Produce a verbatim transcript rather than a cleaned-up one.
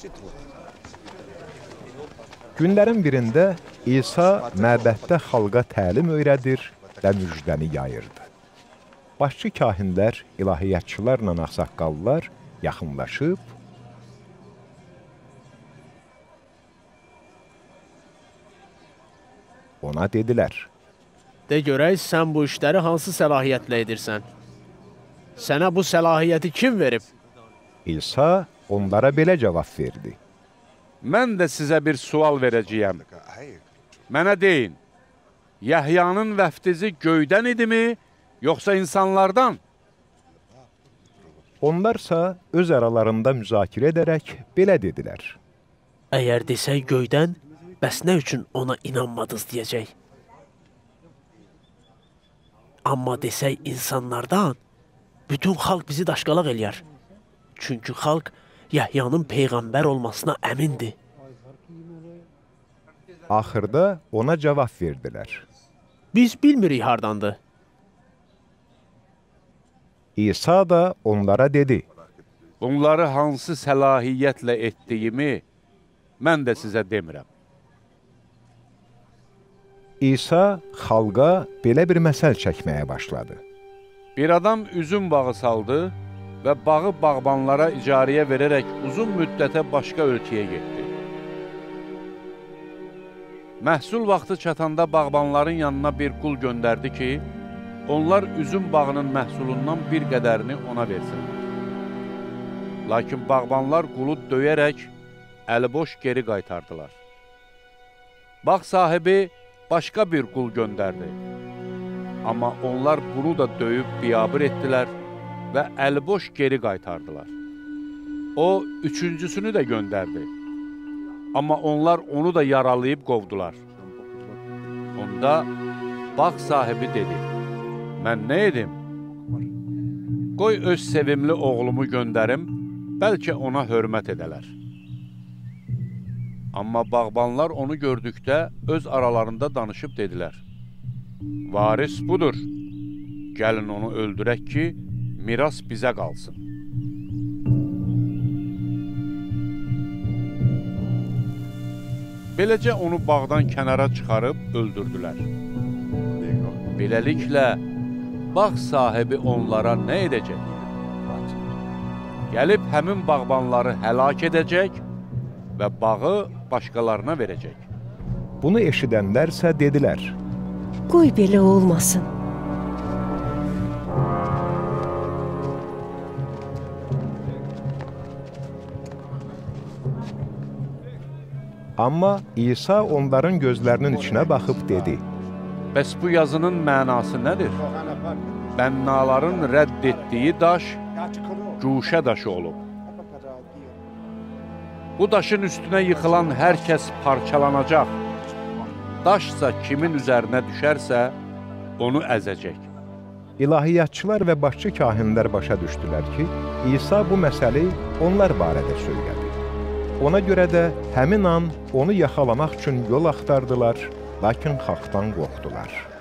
Günlərin birində İsa məbəddə xalqa təlim öyrədir və müjdəni yayırdı. Başçı kahinlər, ilahiyyatçılarla ağsaqqallar yaxınlaşıb, ona dedilər: De görək, sən bu işləri hansı səlahiyyətlə edirsən? Sənə bu səlahiyyəti kim verib? İsa onlara belə cavab verdi: Mən də sizə bir sual verəcəyəm. Mənə deyin, Yəhyanın vəftizi göydən idimi, yoxsa insanlardan? Onlarsa öz aralarında müzakirə edərək belə dedilər: Əgər desək göydən, bəs nə üçün ona inanmadınız deyəcək? Amma desək insanlardan, bütün xalq bizi daşqalaq eləyər. Çünki xalq Yəhyanın peyğəmbər olmasına əmindir. Axırda ona cavab verdilər: Biz bilmirik hardandır. İsa da onlara dedi: Bunları hansı səlahiyyətlə etdiyimi mən də sizə demirəm. İsa xalqa belə bir məsəl çəkməyə başladı. Bir adam üzüm bağı saldı və bağı bağbanlara icarəyə verərək uzun müddətə başqa ölkəyə getdi. Məhsul vaxtı çatanda bağbanların yanına bir qul göndərdi ki, onlar üzüm bağının məhsulundan bir qədərini ona versinlər. Lakin bağbanlar qulu döyərək əliboş geri qaytardılar. Bağ sahibi başqa bir qul göndərdi. Amma onlar bunu da döyüb biyabır etdilər və əliboş geri qaytardılar. O, üçüncüsünü də göndərdi. Amma onlar onu da yaralayıb qovdular. Onda bağ sahibi dedi: Mən nə edim? Qoy öz sevimli oğlumu göndərim, bəlkə ona hörmət edələr. Amma bağbanlar onu gördükdə öz aralarında danışıb dedilər: Varis budur, gəlin onu öldürək ki, miras bizə qalsın. Beləcə onu bağdan kənara çıxarıb öldürdülər. Beləliklə, bağ sahibi onlara nə edəcək? Gəlib həmin bağbanları həlak edəcək və bağı başqalarına verəcək. Bunu eşidənlərsə dedilər: Qoy belə olmasın. Amma İsa onların gözlərinin içinə baxıb dedi: Bəs bu yazının mənası nədir? Bənnaların rədd etdiyi daş, güşə daşı olub. Bu daşın üstünə yıxılan hər kəs parçalanacaq. Daşsa kimin üzərinə düşərsə, onu əzəcək. İlahiyyatçılar və başçı kahinlər başa düşdülər ki, İsa bu məsəli onlar barədə söylədi. Ona görə də həmin an onu yaxalamaq üçün yol axtardılar, lakin xalqdan qorxdular.